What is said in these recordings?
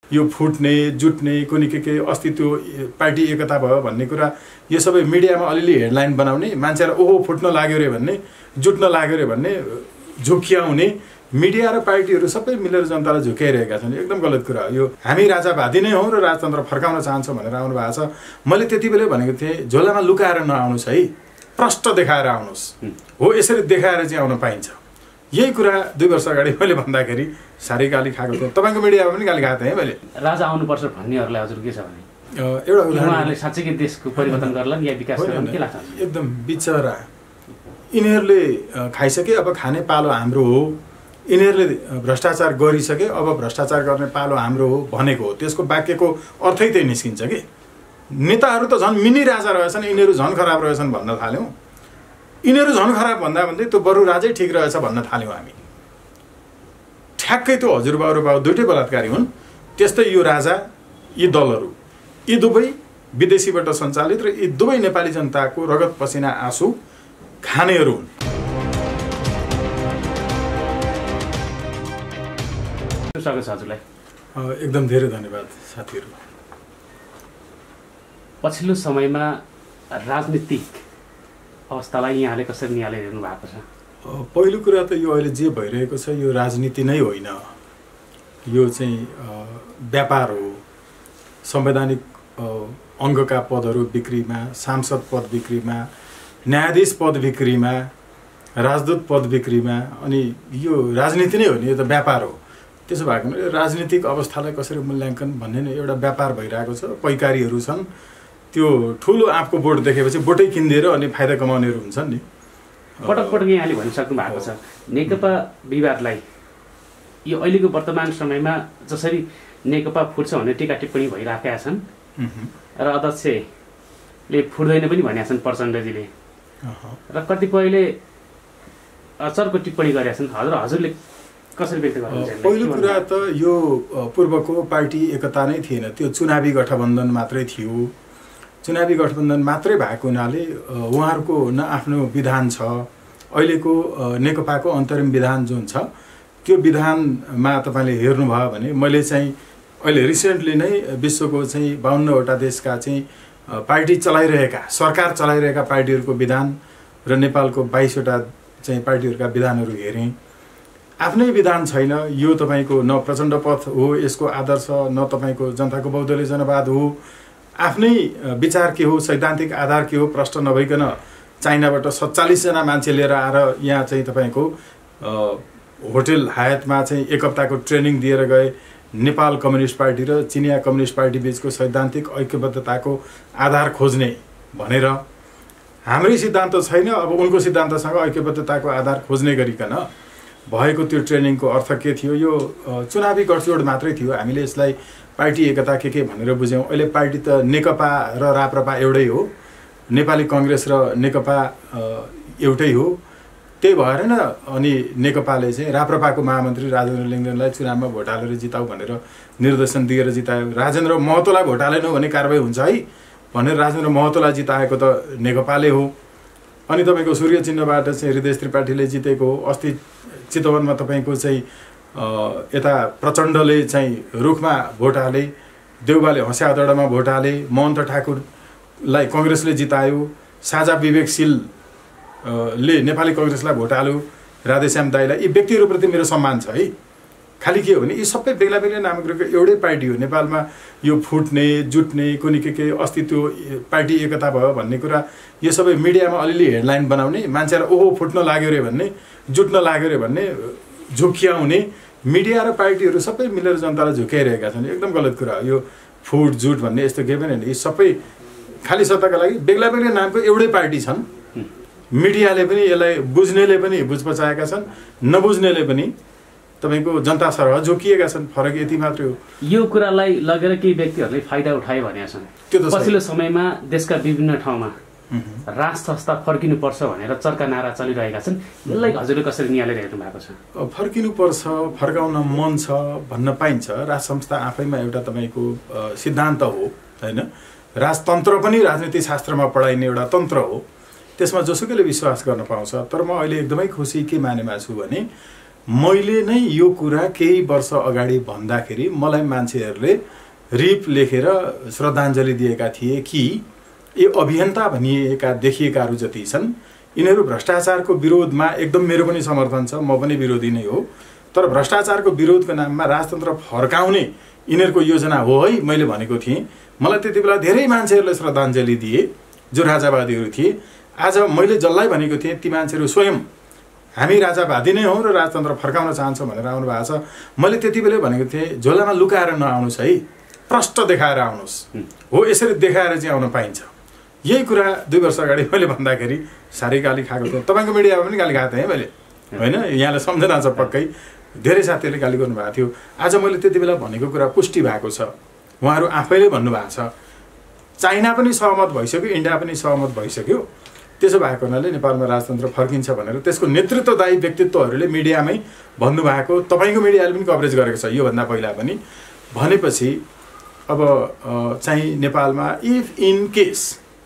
यो फुट्ने जुट्ने कुनै के अस्तित्व पार्टी एकता भयो भन्ने कुरा यो सबै मिडियामा अलिअलि हेडलाइन बनाउने, मान्छेलाई ओहो फुट्न लाग्यो रे भन्ने, जुट्न लाग्यो रे भन्ने झुक्क्याउने मिडिया र पार्टीहरू सबै मिलेर जनतालाई झुक्क्याइरहेका छन्। एकदम गलत कुरा हो यो। हामी राजावादी नै हौँ र राजतन्त्र फर्काउन चाहन्छौँ भनेर आउनु भएको छ। मैले त्यति बेलै भनेको थिएँ झोलामा लुकाएर नआउनुहोस् है, प्रष्ट देखाएर आउनुहोस्। हो यसरी देखाएर चाहिँ आउन पाइन्छ। यही कुरा 2 वर्ष अगाडि मैले भन्दाखेरि साह्रै गाली खाएको थिएँ। तपाईँको मिडियामा पनि गाली खाएको थिएँ मैले। राजा आउनुपर्छ भन्नेहरूलाई हजुर के छ भने एउटा उहाँहरूले साँच्चै देशको परिवर्तन गर्लान् या विकास गर्लान् के लाग्छ? एकदम बिचरा यिनीहरूले खाइसके, अब खाने पालो हाम्रो हो। यिनीहरूले भ्रष्टाचार गरिसके, अब भ्रष्टाचार गर्ने पालो हाम्रो हो भनेको हो। त्यसको वाक्यको अर्थै त्यही निस्किन्छ कि नेताहरू त झन् मिनी राजा रहेछन्, यिनीहरू झन् खराब रहेछन् भन्न थाल्यौँ। यिनीहरू झन् खराब भन्दा भन्दै त्यो बरु राजै ठिक रहेछ भन्न थाल्यौँ हामी। ठ्याक्कै त्यो हजुरबाउ दुइटै बलात्कारी हुन्। त्यस्तै यो राजा, यी दलहरू, यी दुवै विदेशीबाट सञ्चालित र यी दुवै नेपाली जनताको रगत पसिना आँसु खानेहरू हुन्। स्वागत छ हजुरलाई। एकदम धेरै धन्यवाद साथीहरू। पछिल्लो समयमा राजनीतिक अवस्थालाई यहाँले कसरी निहालेर हेर्नु भएको छ? पहिलो कुरा त यो अहिले जे भइरहेको छ यो राजनीति नै होइन, यो चाहिँ व्यापार हो। संवैधानिक अङ्गका पदहरू बिक्रीमा, सांसद पद बिक्रीमा, न्यायाधीश पद बिक्रीमा, राजदूत पद बिक्रीमा, अनि यो राजनीति नै हो नि, यो त व्यापार हो। त्यसो भएको हुनाले राजनीतिक अवस्थालाई कसरी मूल्याङ्कन भन्ने नै एउटा व्यापार भइरहेको छ। पैकारीहरू छन्, त्यो ठुलो आँपको बोट देखेपछि बोटै किनिदिएर अनि फाइदा कमाउनेहरू हुन्छन् नि। पटक पटक यहाँले भनिसक्नु भएको छ नेकपा विवादलाई यो अहिलेको वर्तमान समयमा जसरी नेकपा फुट्छ भन्ने टिका टिप्पणी भइराखेका छन् र अध्यक्षले फुट्दैन पनि भनेका छन् प्रचण्डजीले र कतिपयले अचरको टिप्पणी गरेका छन्। हजुरले कसरी व्यक्त गर्नुहुन्छ? पहिलो कुरा त यो पूर्वको पार्टी एकता नै थिएन, त्यो चुनावी गठबन्धन मात्रै थियो। चुनावी गठबन्धन मात्रै भएको हुनाले उहाँहरूको न आफ्नो विधान छ। अहिलेको नेकपाको अन्तरिम विधान जुन छ त्यो विधानमा तपाईँले हेर्नुभयो भने मैले चाहिँ अहिले रिसेन्टली नै विश्वको चाहिँ 52वटा देशका चाहिँ पार्टी चलाइरहेका, सरकार चलाइरहेका पार्टीहरूको विधान र नेपालको 22वटा चाहिँ पार्टीहरूका विधानहरू हेरेँ। आफ्नै विधान छैन। यो तपाईँको न प्रचण्ड पथ हो यसको आदर्श, न तपाईँको जनताको बहुदलीय जनवाद हो। आफ्नै विचार के हो, सैद्धान्तिक आधार के हो प्रश्न नभइकन चाइनाबाट 47 जना मान्छे लिएर आएर यहाँ चाहिँ तपाईँको होटल हायतमा चाहिँ 1 हप्ताको ट्रेनिङ दिएर गए। नेपाल कम्युनिस्ट पार्टी र चिनिया कम्युनिस्ट पार्टी बीचको सैद्धान्तिक ऐक्यबद्धताको आधार खोज्ने भनेर हाम्रै सिद्धान्त छैन, अब उनको सिद्धान्तसँग ऐक्यबद्धताको आधार खोज्ने गरिकन भएको त्यो ट्रेनिङको अर्थ के थियो? यो चुनावी गठजोड मात्रै थियो। हामीले यसलाई पार्टी एकता के भनेर बुझ्यौँ। अहिले पार्टी त नेकपा र राप्रपा एउटै हो, नेपाली कङ्ग्रेस र नेकपा एउटै हो। त्यही भएर न अनि नेकपाले चाहिँ राप्रपाको महामन्त्री राजेन्द्र लिङ्गदेनलाई चुनावमा भोट हालेर जिताऊ भनेर निर्देशन दिएर जितायो। राजेन्द्र महतोलाई भोट हालेनौ भने कारबाही हुन्छ है भनेर राजेन्द्र महतोलाई जिताएको त नेकपाले हो। अनि तपाईँको सूर्य चिन्हबाट चाहिँ हृदय त्रिपाठीले जितेको हो। अस्ति चितवनमा तपाईँको चाहिँ यता प्रचण्डले चाहिँ रुखमा भोट हाले, देउबाले हँस्यादडामा भोट हाले, महन्त ठाकुरलाई कङ्ग्रेसले जितायो, साझा विवेकशील ले नेपाली कङ्ग्रेसलाई भोट हाल्यो, राधेश्याम दाईलाई। यी व्यक्तिहरूप्रति मेरो सम्मान छ है। खालि के हो भने यी सबै बेग्ला बेग्लै नामाङ्कनको एउटै पार्टी हो। नेपालमा यो फुट्ने जुट्ने कुनै के अस्तित्व पार्टी एकता भयो भन्ने कुरा यो सबै मिडियामा अलिअलि हेडलाइन बनाउने, मान्छेलाई ओहो फुट्न लाग्यो रे भन्ने, जुट्न लाग्यो रे भन्ने झुक्क्याउने मिडिया र पार्टीहरू सबै मिलेर जनतालाई झुक्क्याइरहेका छन्। एकदम गलत कुरा हो यो। फुट जुट भन्ने यस्तो केही पनि होइन। यी सबै खालि सत्ताका लागि बेग्ला बेग्लै नामको एउटै पार्टी छन्। मिडियाले पनि यसलाई बुझ्नेले पनि बुझ पचाएका छन्, नबुझ्नेले पनि तपाईँको जनता सरह झुकिएका छन्। फरक यति मात्रै हो। यो कुरालाई लगेर केही व्यक्तिहरूले फाइदा उठाए भनेका छन्। पछिल्लो समयमा देशका विभिन्न ठाउँमा राज संस्था फर्किनुपर्छ भनेर चर्का नारा चलिरहेका छन्। यसलाई हजुरले कसरी निहालेर हेर्नु भएको छ? फर्किनुपर्छ, फर्काउन मन छ भन्न पाइन्छ। राज संस्था आफैमा एउटा तपाईँको सिद्धान्त हो होइन। राजतन्त्र पनि राजनीति शास्त्रमा पढाइने एउटा तन्त्र हो। त्यसमा जोसुकैले विश्वास गर्न पाउँछ। तर म अहिले एकदमै खुसी के मानेमा छु भने मैले नै यो कुरा केही वर्ष अगाडि भन्दाखेरि मलाई मान्छेहरूले रिप लेखेर श्रद्धाञ्जली दिएका थिए कि यो अभियन्ता भनिएका देखिएकाहरू जति छन् यिनीहरू भ्रष्टाचारको विरोधमा एकदम मेरो पनि समर्थन छ, म पनि विरोधी नै हो, तर भ्रष्टाचारको विरोधको नाममा राजतन्त्र फर्काउने यिनीहरूको योजना हो है मैले भनेको थिएँ। मलाई त्यति बेला धेरै मान्छेहरूले श्रद्धाञ्जली दिए जो राजावादीहरू थिए। आज मैले जसलाई भनेको थिएँ ती मान्छेहरू स्वयं हामी राजावादी नै हौँ र राजतन्त्र फर्काउन चाहन्छौँ भनेर आउनु भएको छ। मैले त्यति बेलै भनेको थिएँ झोलामा लुकाएर नआउनुहोस् है, प्रष्ट देखाएर आउनुहोस्। हो यसरी देखाएर चाहिँ आउन पाइन्छ। यही कुरा 2 वर्ष अगाडि मैले भन्दाखेरि साह्रै गाली खाएको थिएँ। तपाईँको मिडियामा पनि गाली खाएको थिएँ मैले, होइन? यहाँलाई सम्झना छ पक्कै, धेरै साथीहरूले गाली गर्नुभएको थियो। आज मैले त्यति बेला भनेको कुरा पुष्टि भएको छ, उहाँहरू आफैले भन्नुभएको छ। चाइना पनि सहमत भइसक्यो, इन्डिया पनि सहमत भइसक्यो। त्यसो भएको हुनाले नेपालमा राजतन्त्र फर्किन्छ भनेर त्यसको नेतृत्वदायी व्यक्तित्वहरूले मिडियामै भन्नुभएको, तपाईँको मिडियाले पनि कभरेज गरेको छ योभन्दा पहिला पनि। भनेपछि अब चाहिँ नेपालमा इफ इन केस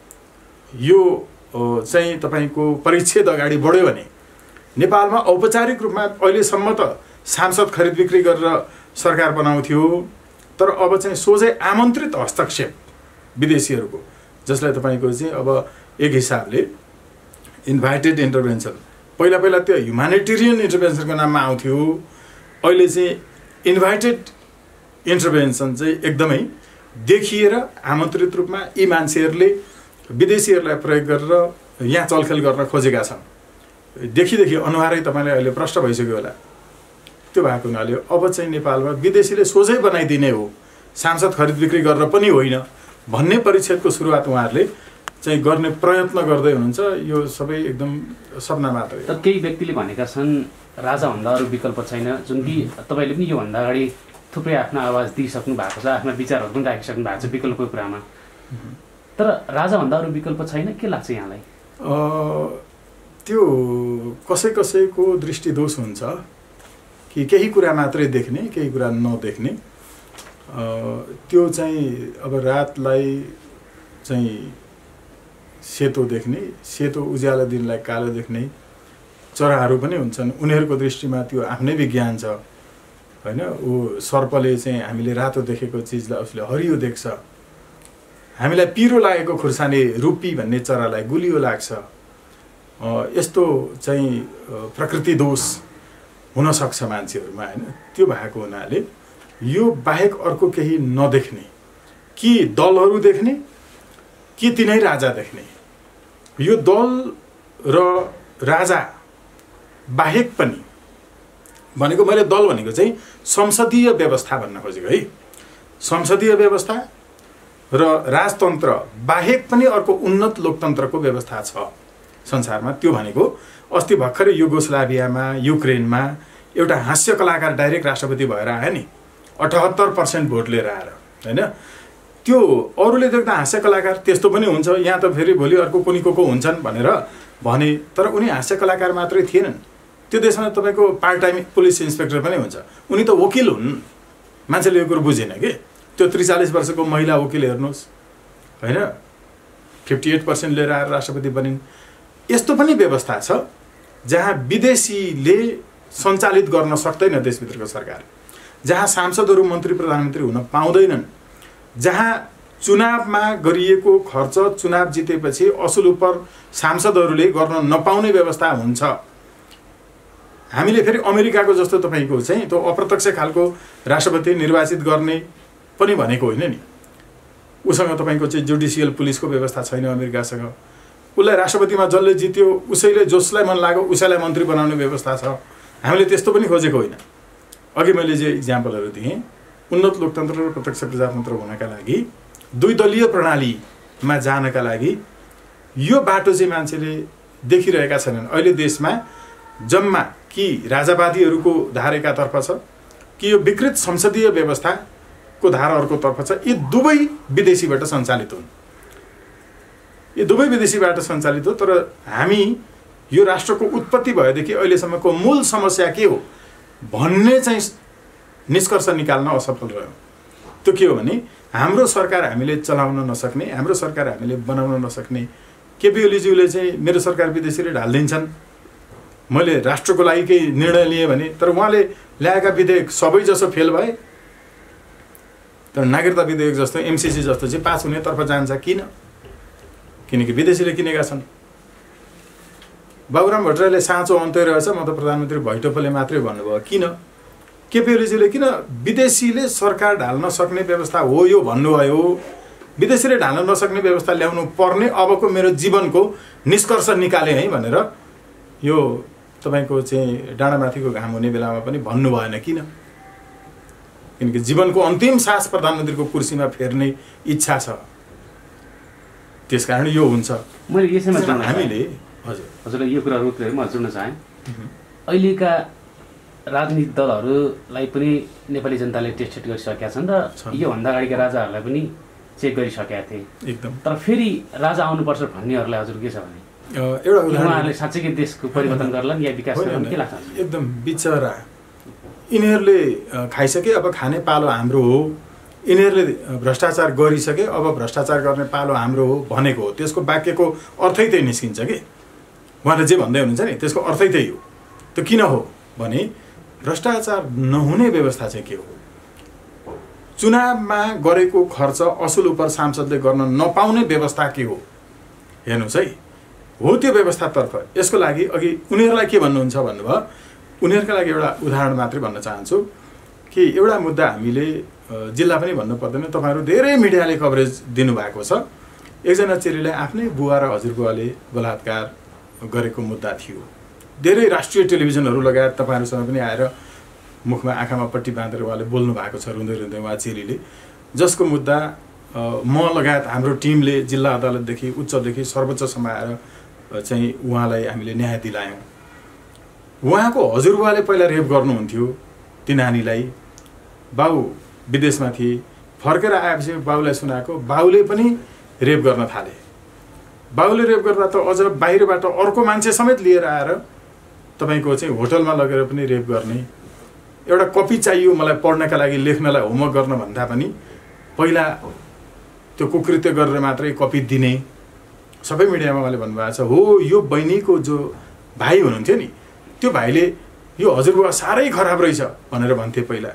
यो चाहिँ तपाईँको परिच्छेद अगाडि बढ्यो भने नेपालमा औपचारिक रूपमा अहिलेसम्म त सांसद खरिद बिक्री गरेर सरकार बनाउँथ्यो, तर अब चाहिँ सोझै आमन्त्रित हस्तक्षेप विदेशीहरूको, जसलाई तपाईँको चाहिँ अब एक हिसाबले इन्भाइटेड इन्टरभेन्सन, पहिला पहिला त्यो ह्युमानिटेरियन इन्टरभेन्सनको नाममा आउँथ्यो, अहिले चाहिँ इन्भाइटेड इन्टरभेन्सन चाहिँ एकदमै देखिएर आमन्त्रित रूपमा यी मान्छेहरूले विदेशीहरूलाई प्रयोग गरेर यहाँ चलखेल गर्न खोजेका छन्। देखिदेखि अनुहारै तपाईँलाई अहिले प्रष्ट भइसक्यो होला। त्यो भएको हुनाले अब चाहिँ नेपालमा विदेशीले सोझै बनाइदिने हो, सांसद खरिद बिक्री गरेर पनि होइन भन्ने परिच्छेदको सुरुवात उहाँहरूले चाहिँ गर्ने प्रयत्न गर्दै हुनुहुन्छ। यो सबै एकदम सपना मात्रै। तर केही व्यक्तिले भनेका छन् राजाभन्दा अरू विकल्प छैन, जुन कि तपाईँले पनि योभन्दा अगाडि थुप्रै आफ्नो आवाज दिइसक्नु भएको छ, आफ्ना विचारहरू पनि राखिसक्नु भएको छ विकल्पको कुरामा। तर राजाभन्दा अरू विकल्प छैन, के लाग्छ यहाँलाई? त्यो कसै कसैको दृष्टिदोष हुन्छ कि केही कुरा मात्रै देख्ने, केही कुरा नदेख्ने। त्यो चाहिँ अब रातलाई चाहिँ सेतो देख्ने, सेतो उज्यालो दिनलाई कालो देख्ने चराहरू पनि हुन्छन्। उनीहरूको दृष्टिमा त्यो आफ्नै विज्ञान छ, होइन? ऊ सर्पले चाहिँ हामीले रातो देखेको चिजलाई उसले हरियो देख्छ, हामीलाई पिरो लागेको खुर्सानी रुपी भन्ने चरालाई गुलियो लाग्छ। यस्तो चाहिँ प्रकृति दोष हुनसक्छ मान्छेहरूमा, होइन? त्यो भएको हुनाले यो बाहेक अर्को केही नदेख्ने, कि दलहरू देख्ने कि तिनै राजा देख्ने। यो दल र राजा बाहेक पनि भनेको, मैले दल भनेको चाहिँ संसदीय व्यवस्था भन्न खोजेको है। संसदीय व्यवस्था र राजतन्त्र बाहेक पनि अर्को उन्नत लोकतन्त्रको व्यवस्था छ संसारमा। त्यो भनेको अस्ति भर्खरै युगोस्लाभियामा, युक्रेनमा एउटा हास्य कलाकार डाइरेक्ट राष्ट्रपति भएर आयो नि, 78% भोट लिएर आएर, होइन? त्यो अरूले देख्दा हास्य कलाकार त्यस्तो पनि हुन्छ, यहाँ त फेरि भोलि अर्को कुनै को हुन्छन् भनेर भने, तर उनी हास्य कलाकार मात्रै थिएनन्। त्यो देशमा तपाईँको पार्ट टाइम पुलिस इन्सपेक्टर पनि हुन्छ, उनी त वकिल हुन्। मान्छेले यो कुरो बुझेन कि त्यो 43 वर्षको महिला वकिल हेर्नुहोस्, होइन? 58% लिएर आएर राष्ट्रपति बनिन्। यस्तो पनि व्यवस्था छ जहाँ विदेशीले सञ्चालित गर्न सक्दैन देशभित्रको सरकार, जहाँ सांसदहरू मन्त्री प्रधानमन्त्री हुन पाउँदैनन्, जहाँ चुनावमा गरिएको खर्च चुनाव जितेपछि असुल उप सांसदहरूले गर्न नपाउने व्यवस्था हुन्छ। हामीले फेरि अमेरिकाको जस्तो तपाईँको चाहिँ त्यो अप्रत्यक्ष खालको राष्ट्रपति निर्वाचित गर्ने पनि भनेको होइन नि। उसँग तपाईँको चाहिँ जुडिसियल पुलिसको व्यवस्था छैन अमेरिकासँग। उसलाई राष्ट्रपतिमा जसले जित्यो उसैले जसलाई मन लाग्यो उसैलाई मन्त्री बनाउने व्यवस्था छ। हामीले त्यस्तो पनि खोजेको होइन। अघि मैले जे इक्जाम्पलहरू दिएँ, उन्नत लोकतन्त्र र प्रत्यक्ष प्रजातन्त्र हुनका लागि, द्विदलीय प्रणालीमा जानका लागि यो बाटो चाहिँ मान्छेले देखिरहेका छैनन्। अहिले देशमा जम्मा कि राजावादीहरूको धार एकातर्फ छ कि यो विकृत संसदीय व्यवस्थाको धार अर्कोतर्फ छ। यी दुवै विदेशीबाट सञ्चालित हुन्, यी दुवै विदेशीबाट सञ्चालित हो। तर हामी यो राष्ट्रको उत्पत्ति भएदेखि अहिलेसम्मको मूल समस्या के हो भन्ने चाहिँ निष्कर्ष निकाल्न असफल रह्यौँ। त्यो के हो भने हाम्रो सरकार हामीले चलाउन नसक्ने, हाम्रो सरकार हामीले बनाउन नसक्ने। केपी ओलीज्यूले चाहिँ मेरो सरकार विदेशीले ढालिदिन्छन् मैले राष्ट्रको लागि केही निर्णय लिएँ भने, तर उहाँले ल्याएका विधेयक सबै जसो फेल भए। तर नागरिकता विधेयक जस्तो MCC जस्तो चाहिँ पास हुनेतर्फ जान्छ। किन? किनकि विदेशीले किनेका छन्। बाबुराम भट्टराईले साँचो अन्तै रहेछ, म त प्रधानमन्त्री भैटोपले मात्रै भन्नुभयो। किन? केपी ओलीजीले किन विदेशीले सरकार ढाल्न सक्ने व्यवस्था हो यो भन्नुभयो? विदेशीले ढाल्न नसक्ने व्यवस्था ल्याउनु पर्ने अबको मेरो जीवनको निष्कर्ष निकाले है भनेर यो तपाईँको चाहिँ डाँडामाथिको घाम हुने बेलामा पनि भन्नु भएन। किन? किनकि जीवनको अन्तिम सास प्रधानमन्त्रीको कुर्सीमा फेर्ने इच्छा छ। त्यसकारण यो हुन्छ। मैले यसैमा हामीले हजुरलाई यो कुराहरू म जोड्न चाहेँ। अहिलेका राजनीतिक दलहरूलाई पनि नेपाली जनताले टेस्टेड गरिसकेका छन् र योभन्दा अगाडिका राजाहरूलाई पनि चेक गरिसकेका थिए एकदम। तर फेरि राजा आउनुपर्छ भन्नेहरूलाई हजुर के छ भने एउटा उहाँहरूले साँच्चै देशको परिवर्तन गर्ला या विकास गर्ला के लाग्छ? एकदम बिचरा यिनीहरूले खाइसके, अब खाने पालो हाम्रो हो। यिनीहरूले भ्रष्टाचार गरिसके, अब भ्रष्टाचार गर्ने पालो हाम्रो हो भनेको हो। त्यसको वाक्यको अर्थै त्यही निस्किन्छ कि उहाँले जे भन्दै हुनुहुन्छ नि त्यसको अर्थै त्यही हो। त्यो किन हो भने भ्रष्टाचार नहुने व्यवस्था चाहिँ के हो? चुनावमा गरेको खर्च असुल उपर सांसदले गर्न नपाउने व्यवस्था के हो? हेर्नुहोस् है, हो त्यो व्यवस्थातर्फ। यसको लागि अघि उनीहरूलाई के भन्नुहुन्छ भन्नुभयो, उनीहरूका लागि एउटा उदाहरण मात्रै भन्न चाहन्छु कि एउटा मुद्दा हामीले जिल्ला पनि भन्नु पर्दैन, तपाईँहरू धेरै मिडियाले कभरेज दिनुभएको छ। एकजना चेलीलाई आफ्नै बुवा र हजुरबुवाले बलात्कार गरेको मुद्दा थियो। धेरै राष्ट्रिय टेलिभिजनहरू लगायत तपाईँहरूसँग पनि आएर मुखमा आँखामा पट्टी बाँधेर उहाँले बोल्नु भएको छ, रुँदै रुँदै उहाँ चेलीले, जसको मुद्दा म लगायत हाम्रो टिमले जिल्ला अदालतदेखि उच्चदेखि सर्वोच्चसम्म आएर चाहिँ उहाँलाई हामीले न्याय दिलायौँ। उहाँको हजुरबुवाले पहिला रेप गर्नुहुन्थ्यो ती नानीलाई। बाउ विदेशमा थिए, फर्केर आएपछि बाउलाई सुनाएको, बाउले पनि रेप गर्न थाले। बाउले रेप गर्दा त अझ बाहिरबाट अर्को मान्छे समेत लिएर आएर तपाईँको चाहिँ होटलमा लगेर पनि रेप गर्ने। एउटा कपी चाहियो मलाई पढ्नका लागि, लेख्नलाई, होमवर्क गर्न भन्दा पनि पहिला त्यो कुकृत्य गरेर मात्रै कपी दिने। सबै मिडियामा उहाँले भन्नुभएको छ। हो, यो बहिनीको जो भाइ हुनुहुन्थ्यो नि, त्यो भाइले यो हजुरबुवा साह्रै खराब रहेछ भनेर भन्थे पहिला।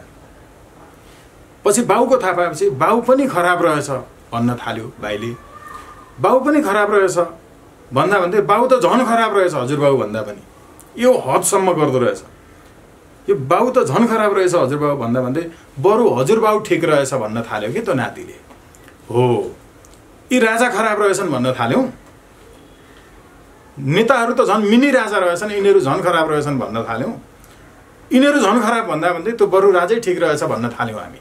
पछि बाउको थाहा पाएपछि बाउ पनि खराब रहेछ भन्न थाल्यो भाइले। बाउ पनि खराब रहेछ भन्दा भन्दै बाउ त झन् खराब रहेछ हजुरबाउ भन्दा पनि। यो हदसम्म गर्दो रहेछ। यो बाउ त झन् खराब रहेछ हजुरबाउ भन्दा भन्दै बरु हजुरबाउ ठिक रहेछ भन्न थाल्यो कि त्यो नातिले। हो, यी राजा खराब रहेछन् भन्न थाल्यौँ। नेताहरू त झन् मिनी राजा रहेछन्, यिनीहरू झन् खराब रहेछन् भन्न थाल्यौँ। यिनीहरू झन् खराब भन्दा भन्दै त्यो बरु राजै ठिक रहेछ भन्न थाल्यौँ हामी।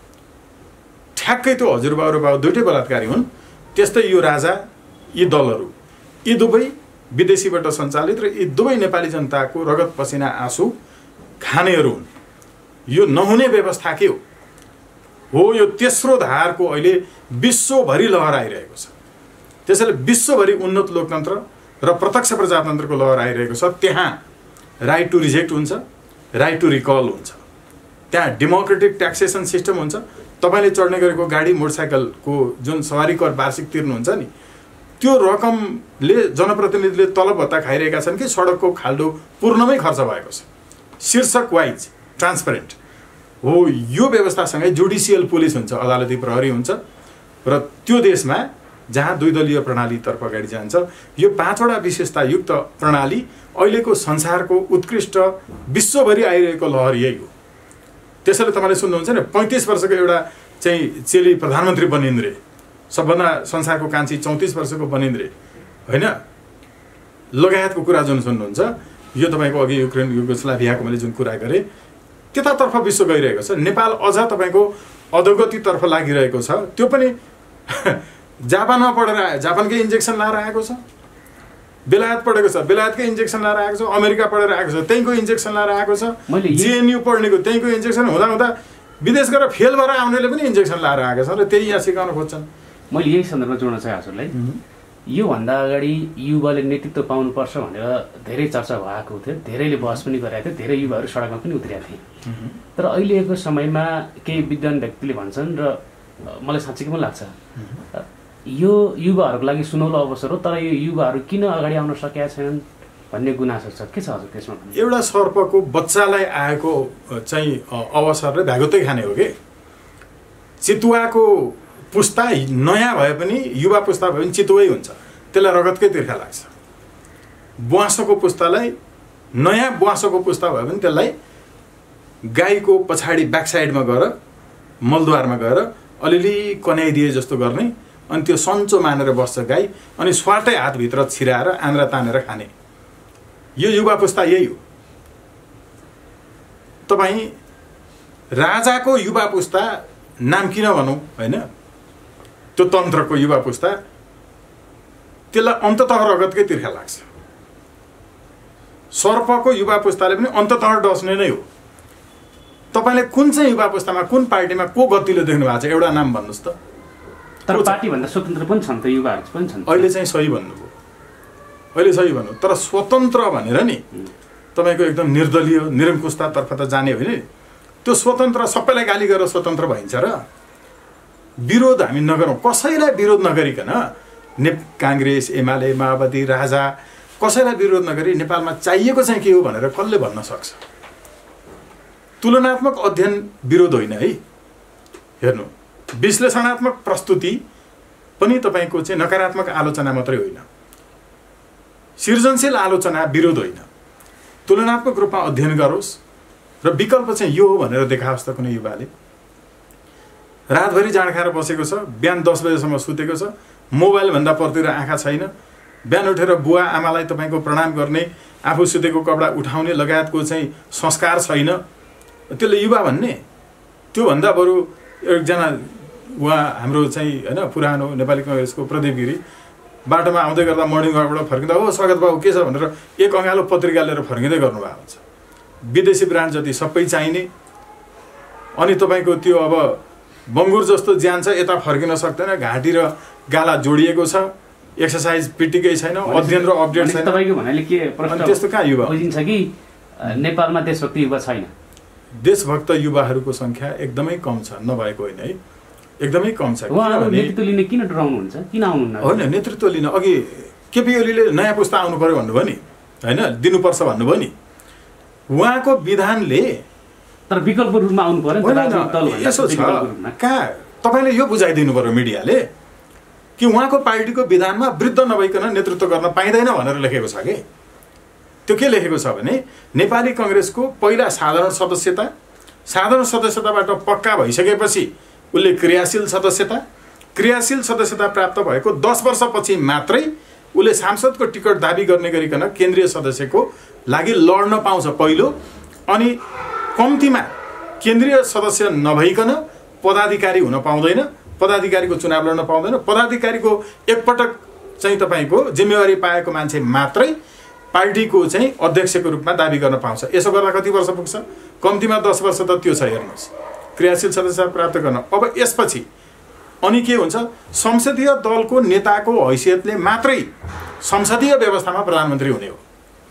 ठ्याक्कै त्यो हजुरबाउ र बाउ दुइटै बलात्कारी हुन्। त्यस्तै यो राजा, यी दलहरू, यी दुवै विदेशीबाट सञ्चालित र यी दुवै नेपाली जनताको रगत पसिना आँसु खानेहरू हुन्। यो नहुने व्यवस्था के हो? हो, यो तेस्रो धारको अहिले विश्वभरि लहर आइरहेको छ। त्यसैले विश्वभरि उन्नत लोकतन्त्र र प्रत्यक्ष प्रजातन्त्रको लहर आइरहेको छ। त्यहाँ राइट टु रिजेक्ट हुन्छ, राइट टु रिकल हुन्छ, त्यहाँ डेमोक्रेटिक ट्याक्सेसन सिस्टम हुन्छ। तपाईँले चढ्ने गरेको गाडी मोटरसाइकलको जुन सवारी कर वार्षिक तिर्नुहुन्छ नि, त्यो रकमले जनप्रतिनिधिले तलब भत्ता खाइरहेका छन् कि सडकको खाल्डो पूर्णमै खर्च भएको छ। शीर्षक वाइज ट्रान्सपरेन्ट हो। यो व्यवस्थासँगै जुडिसियल पुलिस हुन्छ, अदालती प्रहरी हुन्छ। र त्यो देशमा जहाँ द्विदलीय प्रणालीतर्फ अगाडि जान्छ, यो 5वटा विशेषतायुक्त प्रणाली अहिलेको संसारको उत्कृष्ट विश्वभरि आइरहेको लहर यही हो। त्यसैले तपाईँले सुन्नुहुन्छ नि, 35 वर्षको एउटा चाहिँ चेली प्रधानमन्त्री बनिन् रे, सबभन्दा संसारको कान्छी 34 वर्षको बनिन् रे, होइन, लगायतको कुरा जुन सुन्नुहुन्छ, यो तपाईँको अघि युक्रेन युगोस्लाभियाको मैले जुन कुरा गरेँ त्यतातर्फ विश्व गइरहेको छ। नेपाल अझ तपाईँको अधोगतितर्फ लागिरहेको छ। त्यो पनि जापानमा पढेर आयो, जापानकै इन्जेक्सन लाएर आएको छ। बेलायत पढेको छ, बेलायतकै इन्जेक्सन लाएर आएको छ। अमेरिका पढेर आएको छ, त्यहीँको इन्जेक्सन लाएर आएको छ। जेएनयू पढ्नेको त्यहीँको इन्जेक्सन हुँदा हुँदा विदेश गएर फेल भएर आउनेले पनि इन्जेक्सन लाएर आएको छ र त्यही यहाँ सिकाउन खोज्छन्। मैले यही सन्दर्भमा जोड्न चाहे हजुरलाई, योभन्दा अगाडि युवाले नेतृत्व पाउनुपर्छ भनेर धेरै चर्चा भएको थियो, धेरैले बहस पनि गरेका थिए, धेरै युवाहरू सडकमा पनि उत्रिएका थिए। तर अहिलेको समयमा केही विद्वान व्यक्तिले भन्छन् र मलाई साँच्चै पनि लाग्छ, यो युवाहरूको लागि सुनौलो अवसर हो। तर यो युवाहरू किन अगाडि आउन सकेका छैनन्? भन्ने गुनासो छ, के छ हजुर त्यसमा? एउटा सर्पको बच्चालाई आएको चाहिँ अवसरले भ्यागुतै खाने हो कि। चितुवाको पुस्ता नयाँ भए पनि, युवा पुस्ता भए पनि चितुवै हुन्छ, त्यसलाई रगतकै तिर्खा लाग्छ। ब्वाँसोको पुस्तालाई, नयाँ ब्वाँसोको पुस्ता भए पनि त्यसलाई गाईको पछाडि ब्याक साइडमा गएर, मलद्वारमा गएर अलिअलि कन्याइदिए जस्तो गर्ने, अनि त्यो सन्चो मानेर बस्छ गाई, अनि स्वाटै हातभित्र छिराएर आन्द्रा तानेर खाने। यो युवा पुस्ता यही हो। तपाईँ राजाको युवा पुस्ता नाम किन भनौँ होइन, त्यो तन्त्रको युवा पुस्ता, त्यसलाई अन्ततः रगतकै तिर्खा लाग्छ। सर्पको युवा पुस्ताले पनि अन्ततः डस्ने नै हो। तपाईँले कुन चाहिँ युवा पुस्तामा, कुन पार्टीमा को गतिलो देख्नु भएको छ? एउटा नाम भन्नुहोस् त। तर पार्टीभन्दा स्वतन्त्र पनि छन् त, युवाहरू पनि छन्। अहिले चाहिँ सही भन्नुभयो, अहिले सही भन्नु। तर स्वतन्त्र भनेर नि तपाईँको एकदम निर्दलीय निरङ्कुशतातर्फ त जाने होइन। त्यो स्वतन्त्र सबैलाई गाली गरेर स्वतन्त्र भइन्छ र? विरोध हामी नगरौँ, कसैलाई विरोध नगरिकन, काङ्ग्रेस, एमाले, माओवादी, राजा, कसैलाई विरोध नगरी नेपालमा चाहिएको चाहिँ के हो भनेर कसले भन्न सक्छ? तुलनात्मक अध्ययन विरोध होइन है। हेर्नु, विश्लेषणात्मक प्रस्तुति पनि तपाईँको चाहिँ नकारात्मक आलोचना मात्रै होइन, सृजनशील आलोचना विरोध होइन। तुलनात्मक रूपमा अध्ययन गरोस् र विकल्प चाहिँ यो हो भनेर देखाओस् त। कुनै युवाले रातभरि जाँड खाएर बसेको छ, बिहान 10 बजेसम्म सुतेको छ, मोबाइलभन्दा परतिर आँखा छैन, बिहान उठेर बुवा आमालाई तपाईँको प्रणाम गर्ने, आफू सुतेको कपडा उठाउने लगायतको चाहिँ संस्कार छैन, त्यसले युवा भन्ने? त्योभन्दा बरु एकजना उहाँ हाम्रो चाहिँ होइन पुरानो नेपाली काङ्ग्रेसको प्रदीप गिरी बाटोमा आउँदै गर्दा मर्निङ वाकबाट फर्किँदा, हो स्वागत बाबु के छ भनेर एक अँगालो पत्रिका लिएर फर्किँदै गर्नुभएको हुन्छ। विदेशी ब्रान्ड जति सबै चाहिने, अनि तपाईँको त्यो अब बङ्गुर जस्तो ज्यान छ, यता फर्किन सक्दैन, घाँटी र गाला जोडिएको छ, एक्सर्साइज पिटिकै छैन, अध्ययन र अपडेट छैन। तपाईँको भन्नाले के प्रश्न त्यस्तो कहाँ युवा बुझिन्छ कि नेपालमा देशभक्ति युवा छैन? देशभक्त युवाहरूको सङ्ख्या एकदमै कम छ, नभएको होइन है, एकदमै कम छ। उहाँहरू नेतृत्व लिने किन डराउनुहुन्छ? किन आउनुहुन्न? होइन, नेतृत्व लिन अघि केपी ओलीले नयाँ पुस्ता आउनु पर्यो भन्नुभयो नि होइन, दिनुपर्छ भन्नुभयो नि। उहाँको विधानले तर विकल्प रूपमा आउनु पर्यो। यसो छ कहाँ तपाईँले यो बुझाइदिनु पर्यो मिडियाले कि उहाँको पार्टीको विधानमा वृद्ध नभइकन नेतृत्व गर्न पाइँदैन भनेर लेखेको छ कि। त्यो के लेखेको छ भने नेपाली काङ्ग्रेसको पहिला साधारण सदस्यताबाट पक्का भइसकेपछि उसले क्रियाशील सदस्यता प्राप्त भएको 10 वर्षपछि मात्रै उसले सांसदको टिकट दाबी गर्ने गरिकन केन्द्रीय सदस्यको लागि लड्न पाउँछ पहिलो। अनि कम्तीमा केन्द्रीय सदस्य नभइकन पदाधिकारी हुन पाउँदैन, पदाधिकारीको चुनाव लड्न पाउँदैन। पदाधिकारीको एकपटक चाहिँ तपाईँको जिम्मेवारी पाएको मान्छे मात्रै पार्टीको चाहिँ अध्यक्षको रूपमा दाबी गर्न पाउँछ। यसो गर्दा कति वर्ष पुग्छ? कम्तीमा 10 वर्ष त त्यो छ। हेर्नुहोस्, क्रियाशील सदस्यता प्राप्त गर्न। अब यसपछि अनि के हुन्छ? संसदीय दलको नेताको हैसियतले मात्रै संसदीय व्यवस्थामा प्रधानमन्त्री हुने हो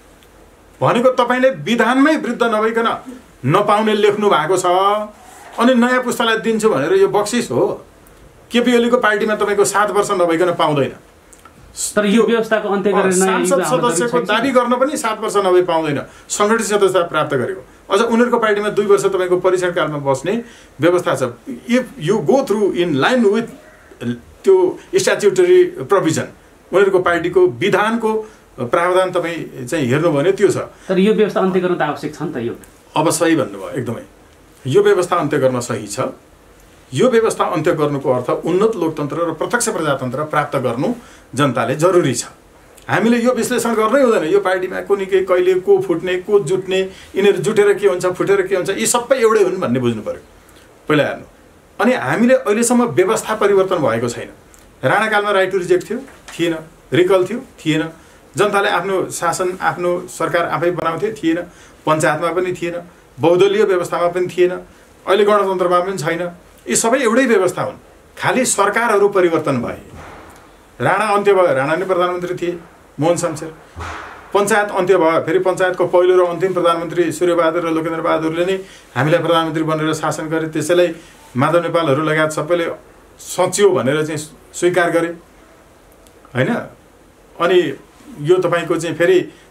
भनेको तपाईँले विधानमै वृद्ध नभइकन नपाउने लेख्नु भएको छ। अनि नयाँ पुस्तालाई दिन्छु भनेर यो बक्सिस हो। केपी ओलीको पार्टीमा तपाईँको 7 वर्ष नभइकन पाउँदैन। तर यो व्यवस्थाको अन्त्य गरेर सांसद सदस्यको दाबी गर्न पनि 7 वर्ष नभई पाउँदैन सङ्गठित सदस्यता प्राप्त गरेको। अझ उनीहरूको पार्टीमा 2 वर्ष तपाईँको परीक्षण कालमा बस्ने व्यवस्था छ। If you go through in line with त्यो स्ट्याच्युटरी प्रोभिजन, उनीहरूको पार्टीको विधानको प्रावधान तपाईँ चाहिँ हेर्नुभयो भने त्यो छ। तर यो व्यवस्था अन्त्य गर्न त आवश्यक छ नि त। यो अब सही भन्नुभयो एकदमै। यो व्यवस्था अन्त्य गर्न सही छ। यो व्यवस्था अन्त्य गर्नुको अर्थ उन्नत लोकतन्त्र र प्रत्यक्ष प्रजातन्त्र प्राप्त गर्नु जनताले जरुरी छ। हामीले यो विश्लेषण गर्नै हुँदैन यो पार्टीमा कुनै के कहिले को फुट्ने को जुट्ने, यिनीहरू जुटेर के हुन्छ फुटेर के हुन्छ, यी सबै एउटै हुन् भन्ने बुझ्नु पर्यो पहिला हेर्नु। अनि हामीले अहिलेसम्म व्यवस्था परिवर्तन भएको छैन। राणाकालमा राइट टु रिजेक्ट थियो, थिएन। रिकल थियो, थिएन। जनताले आफ्नो शासन आफ्नो सरकार आफै बनाउँथे, थिएन। पञ्चायतमा पनि थिएन, बहुदलीय व्यवस्थामा पनि थिएन, अहिले गणतन्त्रमा पनि छैन। यी सबै एउटै व्यवस्था हुन्, खालि सरकारहरू परिवर्तन भए। राणा अन्त्य भयो, राणा नै प्रधानमन्त्री थिए, मोहन शमशेर। पञ्चायत अन्त्य भयो, फेरि पञ्चायतको पहिलो र अन्तिम प्रधानमन्त्री सूर्यबहादुर र लोकेन्द्र बहादुरले नै हामीलाई प्रधानमन्त्री बनेर शासन गरे। त्यसैलाई माधव नेपालहरू लगायत सबैले सचियो भनेर चाहिँ स्वीकार गरे होइन। अनि यो तपाईँको चाहिँ फेरि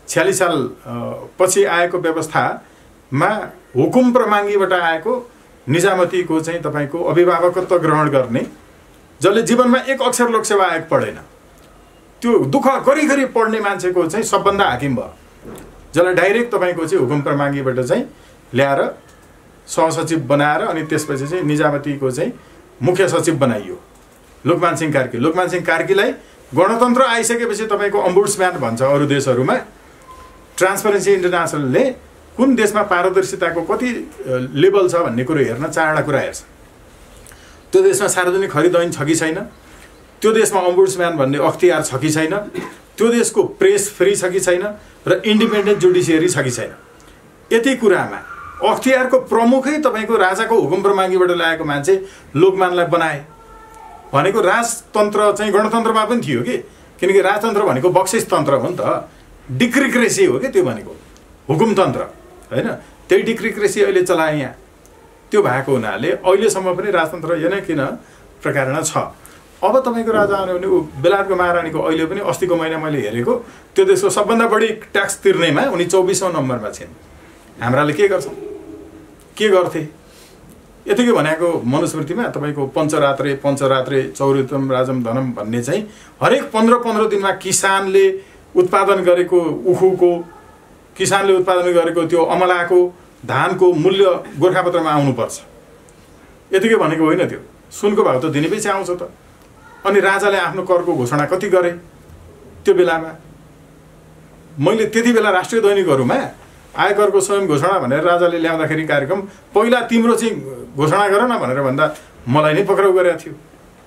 46 साल पछि आएको व्यवस्थामा हुकुम प्रमाङ्गीबाट आएको निजामतीको चाहिँ तपाईँको अभिभावकत्व ग्रहण गर्ने, जसले जीवनमा एक अक्षर लोकसेवा आयोग पढेन, त्यो दुःख गरी पढ्ने मान्छेको चाहिँ सबभन्दा हाकिम भयो, जसलाई डाइरेक्ट तपाईँको चाहिँ हुकुम प्रमाङ्गीबाट चाहिँ ल्याएर सहसचिव बनाएर अनि त्यसपछि चाहिँ निजामतीको चाहिँ मुख्य सचिव बनाइयो लोकमान सिंह कार्की। लोकमान सिंह कार्कीलाई गणतन्त्र आइसकेपछि तपाईँको अम्बुड्सम्यान भन्छ अरू देशहरूमा। ट्रान्सपरेन्सी इन्टरनेसनलले कुन देशमा पारदर्शिताको कति लेभल छ भन्ने कुरो हेर्न 4वटा कुरा हेर्छ। त्यो देशमा सार्वजनिक खरिद ऐन छ कि छैन, त्यो देशमा अम्बुड्सम्यान भन्ने अख्तियार छ कि छैन, त्यो देशको प्रेस फ्री छ कि छैन र इन्डिपेन्डेन्ट जुडिसियरी छ कि छैन। यति कुरामा अख्तियारको प्रमुखै तपाईँको राजाको हुकुम प्रमाङ्गीबाट ल्याएको मान्छे लोकमानलाई बनाए भनेको राजतन्त्र चाहिँ गणतन्त्रमा पनि थियो कि, किनकि राजतन्त्र भनेको बक्सिस तन्त्र हो नि त, डिक्रिक्रेसी हो कि त्यो भनेको हुकुमतन्त्र होइन। त्यही डिक्रिक्रेसी अहिले चलाए यहाँ। त्यो भएको हुनाले अहिलेसम्म पनि राजतन्त्र यनै किन प्रकारमा छ। अब तपाईँको राजा आउने भने ऊ बेलायतको महारानीको अहिले पनि अस्तिको महिना मैले हेरेको त्यो देशको सबभन्दा बढी ट्याक्स तिर्नेमा उनी 24औं नम्बरमा छिन्। हाम्राले के गर्छ, के गर्थे? यतिकै भनेको मनुस्मृतिमा तपाईँको पञ्चरात्रे चौर्यतम राजम धनम भन्ने चाहिँ हरेक 15 दिनमा किसानले उत्पादन गरेको उखुको, किसानले उत्पादन गरेको त्यो अमलाको धानको मूल्य गोर्खापत्रमा आउनुपर्छ। यतिकै भनेको होइन, त्यो सुनको भाउ त दिनेपछि आउँछ त। अनि राजाले आफ्नो करको घोषणा कति गरे त्यो बेलामा? मैले त्यति बेला राष्ट्रिय दैनिकहरूमा आयकरको स्वयं घोषणा भनेर राजाले ल्याउँदाखेरि कार्यक्रम पहिला तिम्रो चाहिँ घोषणा गर न भनेर भन्दा मलाई नै पक्राउ गरेको थियो।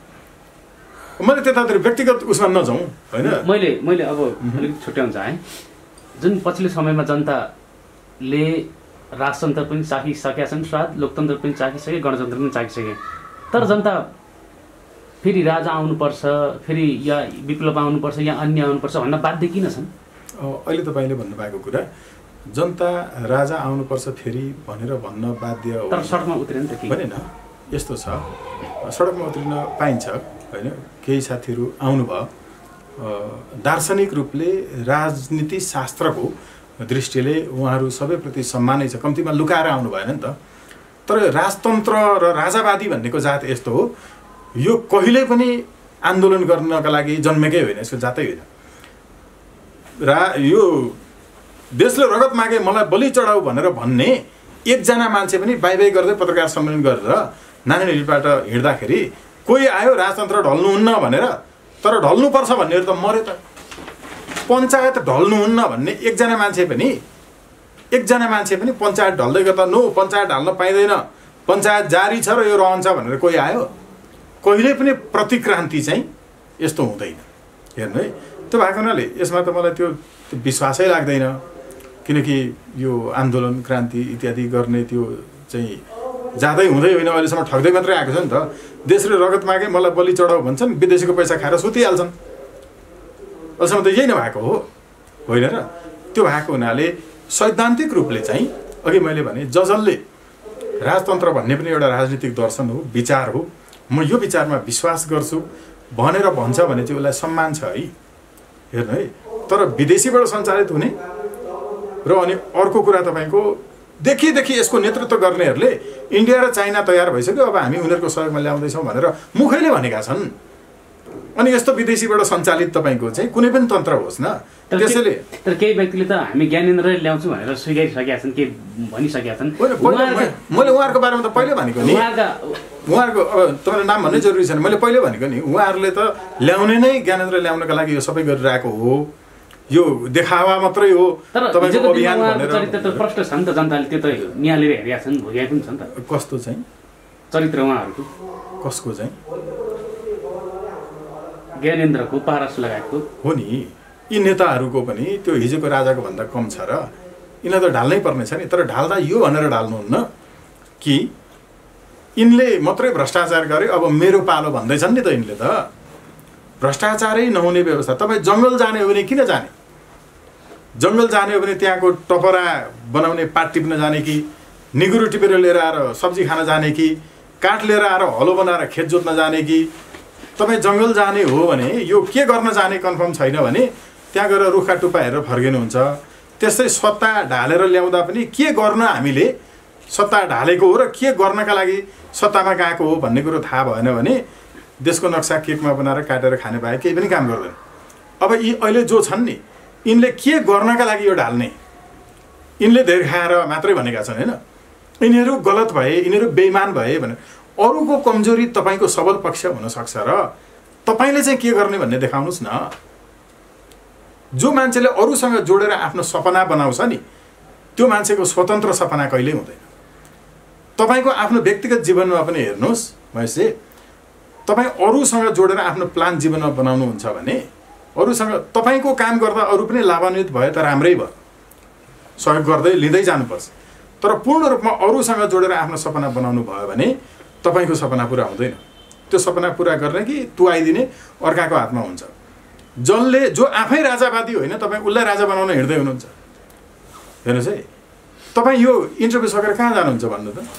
मैले त्यतातिर व्यक्तिगत उसमा नजाउँ होइन। मैले अब अलिकति छुट्याउन चाहेँ, जुन पछिल्लो समयमा जनताले राजतन्त्र पनि चाखिसकेका छन्, स्वाद लोकतन्त्र पनि चाखिसके, गणतन्त्र पनि चाखिसके, तर जनता फेरि राजा आउनुपर्छ, फेरि या विप्लव आउनुपर्छ या अन्य आउनुपर्छ भन्न बाध्य किन छन्? अहिले तपाईँले भन्नुभएको कुरा जनता राजा आउनुपर्छ फेरि भनेर भन्न बाध्य हो, तर सडकमा उत्रिन त के भनेन। यस्तो छ, सडकमा उत्रिन पाइन्छ होइन। केही साथीहरू आउनुभयो, दार्शनिक रूपले राजनीति शास्त्रको दृष्टिले उहाँहरू सबैप्रति सम्मानै छ, कम्तीमा लुकाएर आउनु भएन नि त। तर राजतन्त्र र राजावादी भन्नेको जात यस्तो हो, यो कहिल्यै पनि आन्दोलन गर्नका लागि जन्मेकै होइन, यसको जातै होइन। यो देशले रगत मागे मलाई बलि चढाऊ भनेर भन्ने एकजना मान्छे पनि बाई गर्दै पत्रकार सम्मेलन गरेर नानीबाट हिँड्दाखेरि कोही आयो राजतन्त्र ढल्नुहुन्न भनेर, तर ढल्नुपर्छ भन्नेहरू त मर्यो त। पञ्चायत ढल्नुहुन्न भन्ने एकजना मान्छे पनि पञ्चायत ढल्दै गर्दा नो पञ्चायत ढल्न पाइँदैन, पञ्चायत जारी छ र यो रहन्छ भनेर कोही आयो? कहिले पनि प्रतिक्रान्ति चाहिँ यस्तो हुँदैन। हेर्नु है, त्यो भएको हुनाले यसमा त मलाई त्यो विश्वासै लाग्दैन, किनकि यो आन्दोलन क्रान्ति इत्यादि गर्ने त्यो चाहिँ जाँदै हुँदै होइन, अहिलेसम्म ठग्दै मात्रै आएको छ नि त। देशले रगत मागे मलाई बलि चढाऊ भन्छन्, विदेशीको पैसा खाएर सुतिहाल्छन्। अहिलेसम्म त यही नै भएको हो होइन र? त्यो भएको हुनाले सैद्धान्तिक रूपले चाहिँ अघि मैले भने जसले राजतन्त्र भन्ने पनि एउटा राजनीतिक दर्शन हो, विचार हो, म यो विचारमा विश्वास गर्छु भनेर भन्छ भने चाहिँ उसलाई सम्मान छ है। हेर्नु है, तर विदेशीबाट सञ्चालित हुने र अनि अर्को कुरा तपाईँको देखि यसको नेतृत्व गर्नेहरूले इन्डिया र चाइना तयार भइसक्यो, अब हामी उनीहरूको सहयोगमा ल्याउँदैछौँ भनेर मुखैले भनेका छन्। अनि यस्तो विदेशीबाट सञ्चालित तपाईँको चाहिँ कुनै पनि तन्त्र होस् न, त्यसैले तर केही व्यक्तिले त हामी ज्ञानेन्द्रले ल्याउँछौँ भनेर स्वीकारिसकेका छन्, के भनिसकेका छन्। मैले उहाँहरूको बारेमा त पहिले भनेको नि, उहाँहरूको अब तपाईँलाई नाम भन्नै जरुरी छैन, मैले पहिले भनेको नि, उहाँहरूले त ल्याउने नै ज्ञानेन्द्र ल्याउनका लागि यो सबै गरिरहेको हो, यो देखावा मात्रै हो। तर तपाईँको अभियान भनेर चरित्र त प्रष्ट छ नि त, जनताले त्यो त निहालेर हेरेका छन्, भोगेका पनि छन् त। कस्तो चाहिँ चरित्र उहाँहरूको? कसको चाहिँ? ज्ञानेन्द्रको, पारस लगायतको हो नि। यी नेताहरूको पनि त्यो हिजोको राजाको भन्दा कम छ र यिनलाई त ढाल्नै पर्ने छ नि। तर ढाल्दा यो भनेर ढाल्नुहुन्न कि यिनले मात्रै भ्रष्टाचार गरे अब मेरो पालो भन्दैछन् नि त। यिनले त भ्रष्टाचारै नहुने व्यवस्था। तपाईँ जङ्गल जाने हो भने किन जाने? जङ्गल जाने हो भने त्यहाँको टपरा बनाउने पात टिप्न जाने कि, निगुरो टिपेर लिएर आएर सब्जी खान जाने कि, काठ लिएर आएर हलो बनाएर खेत जोत्न जाने कि? तपाईँ जङ्गल जाने हो भने यो के गर्न जाने कन्फर्म छैन भने त्यहाँ गएर रुखा टुप्पा हेरेर फर्किनुहुन्छ। त्यस्तै सत्ता ढालेर ल्याउँदा पनि के गर्न हामीले सत्ता ढालेको हो र के गर्नका लागि सत्तामा गएको हो भन्ने कुरो थाहा भएन भने देशको नक्सा केकमा बनाएर काटेर खाने भए केही पनि काम गर्दैन। अब यी अहिले जो छन् नि यिनले के गर्नका लागि यो ढाल्ने, यिनले धेरै खाएर मात्रै भनेका छन् होइन। यिनीहरू गलत भए, यिनीहरू बेइमान भए भने अरूको कमजोरी तपाईँको सबल पक्ष हुनसक्छ र तपाईँले चाहिँ के गर्ने भन्ने देखाउनुहोस् न। जो मान्छेले अरूसँग जोडेर आफ्नो सपना बनाउँछ नि त्यो मान्छेको स्वतन्त्र सपना कहिल्यै हुँदैन। तपाईँको आफ्नो व्यक्तिगत जीवनमा पनि हेर्नुहोस् महेशजी, तपाईँ अरूसँग जोडेर आफ्नो प्लान जीवनमा बनाउनुहुन्छ भने अरूसँग तपाईँको काम गर्दा अरू पनि लाभान्वित भयो त राम्रै भयो, सहयोग गर्दै लिँदै जानुपर्छ। तर पूर्ण रूपमा अरूसँग जोडेर आफ्नो सपना बनाउनु भयो भने तपाईँको सपना पुरा हुँदैन। त्यो सपना पुरा गर्ने कि तुआइदिने अर्काको हातमा हुन्छ। जो आफै राजावादी होइन तपाईँ उसलाई राजा बनाउन हिँड्दै हुनुहुन्छ। हेर्नुहोस् है, तपाईँ यो इन्टरभ्यू सकेर कहाँ जानुहुन्छ भन्नु त?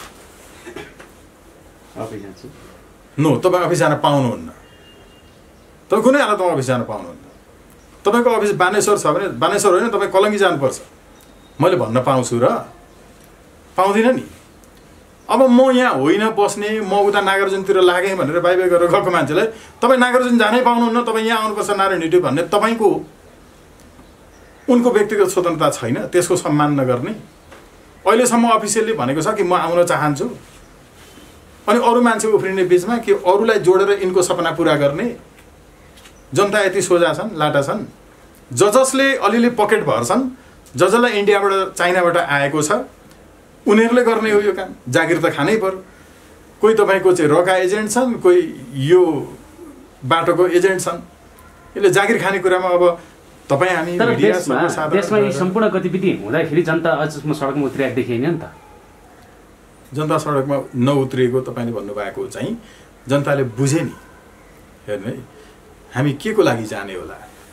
अफिस जान्छु। नो, तपाईँ अफिस जान पाउनुहुन्न। तपाईँ कुनै हालतमा अफिस जान पाउनुहुन्न। तपाईँको अफिस बानेश्वर छ भने बानेश्वर होइन तपाईँ कलङ्गी जानुपर्छ। मैले भन्न पाउँछु र पाउँदिनँ नि। अब म यहाँ होइन बस्ने, म उता नागार्जुनतिर लागेँ भनेर बाई बाई गरेर गएको मान्छेलाई तपाईँ नागार्जुन जानै पाउनुहुन्न, तपाईँ यहाँ आउनुपर्छ नारायण हिटी भन्ने तपाईँको उनको व्यक्तिगत स्वतन्त्रता छैन, त्यसको सम्मान नगर्ने। अहिलेसम्म अफिसियली भनेको छ कि म आउन चाहन्छु, अनि अरू मान्छे उफ्रिने बिचमा कि अरूलाई जोडेर यिनको सपना पुरा गर्ने। जनता यति सोझा छन्, लाटा छन्। जसले अलिअलि पकेट भर्छन्, जसलाई इन्डियाबाट चाइनाबाट आएको छ उनीहरूले गर्ने हो यो काम। जागिर त खानै पर्यो। कोही तपाईँको चाहिँ रका एजेन्ट छन्, कोही यो बाटोको एजेन्ट छन्। यसले जागिर खाने कुरामा अब तपाईँ हामी देशमा यी सम्पूर्ण गतिविधि हुँदाखेरि जनता अझसम्म सडकमा उत्रिएको देखिएन नि त। जनता सडकमा नउत्रिएको तपाईँले भन्नुभएको चाहिँ जनताले बुझे नि। हेर्नु है, हामी के को लागि जाने होला,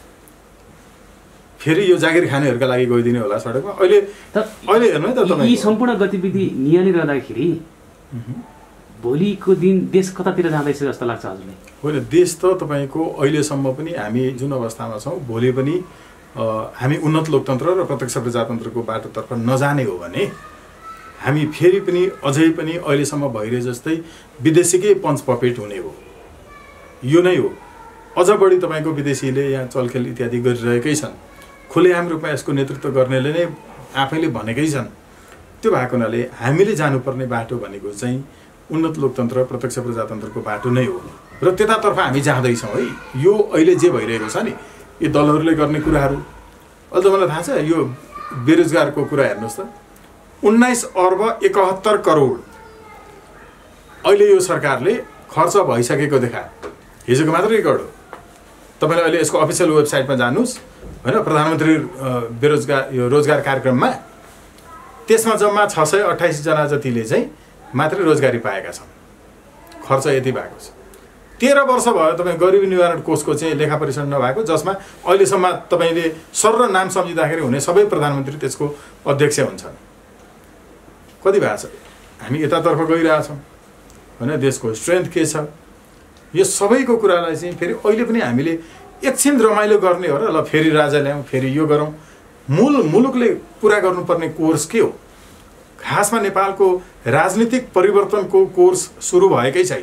फेरि यो जागिर खानेहरूका लागि गइदिने होला सडकमा। अहिले हेर्नु है त तपाईँ, यी सम्पूर्ण गतिविधि नियालिरहँदाखेरि भोलिको दिन देश कतातिर जाँदैछ जस्तो लाग्छ हजुरलाई? होइन, देश त तपाईँको अहिलेसम्म पनि हामी जुन अवस्थामा छौँ भोलि पनि हामी उन्नत लोकतन्त्र र प्रत्यक्ष प्रजातन्त्रको बाटोतर्फ नजाने हो भने हामी फेरि पनि अझै पनि अहिलेसम्म भइरहे जस्तै विदेशीकै पञ्च पपेट हुने हो। यो नै हो। अझ बढी तपाईँको विदेशीले यहाँ चलखेल इत्यादि गरिरहेकै छन्। खुलेआम रूपमा यसको नेतृत्व गर्नेले नै आफैले भनेकै छन्। त्यो भएको हुनाले हामीले जानुपर्ने बाटो भनेको चाहिँ उन्नत लोकतन्त्र प्रत्यक्ष प्रजातन्त्रको बाटो नै हो र त्यतातर्फ हामी जाँदैछौँ है। यो अहिले जे भइरहेको छ नि यो दलहरूले गर्ने कुराहरू, अहिले त मलाई थाहा छ यो बेरोजगारको कुरा हेर्नुहोस् त, 19 अर्ब 71 करोड अहिले यो सरकारले खर्च भइसकेको देखायो। हिजोको मात्र रेकर्ड हो। तपाईँले अहिले यसको अफिसियल वेबसाइटमा जानुहोस् होइन, प्रधानमन्त्री यो रोजगार कार्यक्रममा त्यसमा जम्मा 628 जना जतिले चाहिँ मात्रै रोजगारी पाएका छन्। खर्च यति भएको छ। 13 वर्ष भयो तपाईँ गरिबी निवारण कोषको चाहिँ लेखा परीक्षण नभएको, जसमा अहिलेसम्म तपाईँले सर र नाम सम्झिँदाखेरि हुने सबै प्रधानमन्त्री त्यसको अध्यक्ष हुन्छन्। कति भएको छ? हामी यतातर्फ गइरहेछौँ होइन। देशको स्ट्रेन्थ के छ यो सबैको कुरालाई चाहिँ फेरि अहिले पनि हामीले एकछिन रमाइलो गर्ने हो र ल फेरि राजा ल्याउँ, फेरि यो गरौँ। मुलुकले पुरा गर्नुपर्ने कोर्स के हो? खासमा नेपालको राजनीतिक परिवर्तनको कोर्स सुरु भएकै छैन।